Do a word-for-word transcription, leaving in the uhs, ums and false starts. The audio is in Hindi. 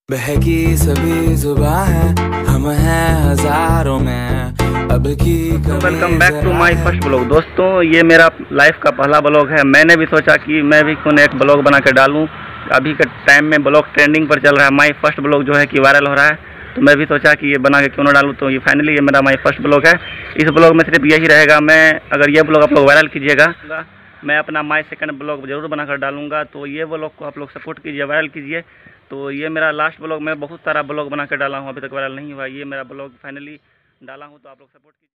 बहकी सभी जुबां है, हम हैं हजारों में, अब की welcome back to my first blog. दोस्तों, ये मेरा लाइफ का पहला ब्लॉग है। मैंने भी सोचा कि मैं भी क्यों एक ब्लॉग बना कर डालूँ। अभी के टाइम में ब्लॉग ट्रेंडिंग पर चल रहा है। माय फर्स्ट ब्लॉग जो है कि वायरल हो रहा है, तो मैं भी सोचा कि ये बना के क्यों ना डालूँ। तो ये फाइनली ये मेरा माय फर्स्ट ब्लॉग है। इस ब्लॉग में सिर्फ यही रहेगा, मैं अगर ये ब्लॉग आप लोग वायरल कीजिएगा, मैं अपना माय सेकंड ब्लॉग जरूर बनाकर डालूंगा। तो ये ब्लॉग को आप लोग सपोर्ट कीजिए, वायरल कीजिए। तो ये मेरा लास्ट ब्लॉग, मैं बहुत सारा ब्लॉग बना कर डाला हूँ, अभी तक वायरल नहीं हुआ। ये मेरा ब्लॉग फाइनली डाला हूँ, तो आप लोग सपोर्ट कीजिए।